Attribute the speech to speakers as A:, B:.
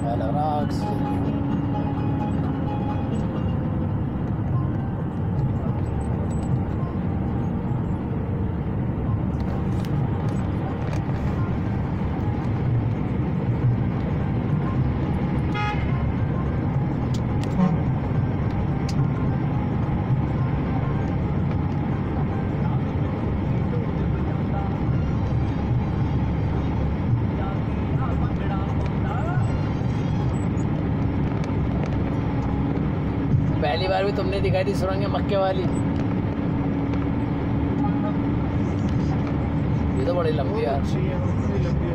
A: अलग से। पहली बार भी तुमने दिखाई थी सुरंग मक्के वाली, ये तो बड़ी लंबी है।